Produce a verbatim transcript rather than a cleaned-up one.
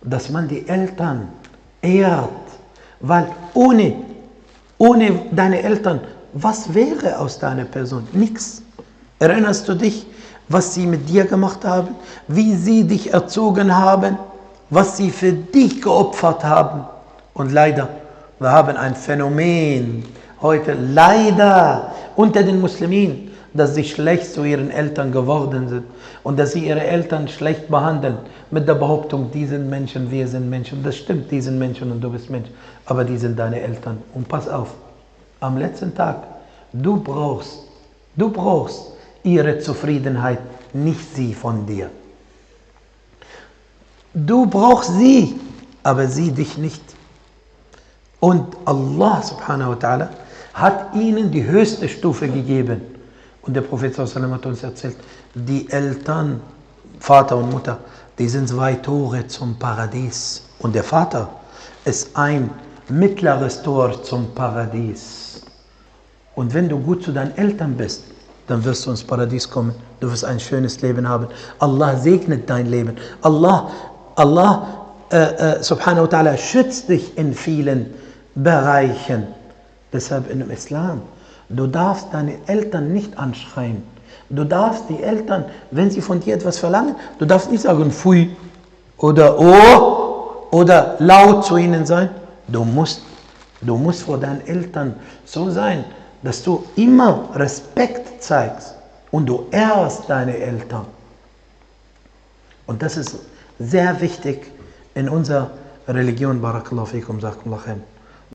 dass man die Eltern ehrt, weil ohne, ohne deine Eltern, was wäre aus deiner Person? Nichts. Erinnerst du dich, was sie mit dir gemacht haben, wie sie dich erzogen haben, was sie für dich geopfert haben? Und leider, wir haben ein Phänomen heute, leider unter den Muslimen, dass sie schlecht zu ihren Eltern geworden sind und dass sie ihre Eltern schlecht behandeln mit der Behauptung, die sind Menschen, wir sind Menschen. Das stimmt, die sind Menschen und du bist Mensch, aber die sind deine Eltern. Und pass auf, am letzten Tag, du brauchst, du brauchst ihre Zufriedenheit, nicht sie von dir. Du brauchst sie, aber sie dich nicht. Und Allah subhanahu wa ta'ala hat ihnen die höchste Stufe gegeben. Und der Prophet sallallahu alaihi wasallam hat uns erzählt, die Eltern, Vater und Mutter, die sind zwei Tore zum Paradies. Und der Vater ist ein mittleres Tor zum Paradies. Und wenn du gut zu deinen Eltern bist, dann wirst du ins Paradies kommen. Du wirst ein schönes Leben haben. Allah segnet dein Leben. Allah, Allah äh, äh, subhanahu wa ta'ala schützt dich in vielen Bereichen. Deshalb in dem Islam, du darfst deine Eltern nicht anschreien. Du darfst die Eltern, wenn sie von dir etwas verlangen, du darfst nicht sagen Pfui oder Oh oder laut zu ihnen sein. Du musst, du musst vor deinen Eltern so sein, dass du immer Respekt zeigst und du ehrst deine Eltern. Und das ist sehr wichtig in unserer Religion. Barakallahu fikum, Jazakumullah khair.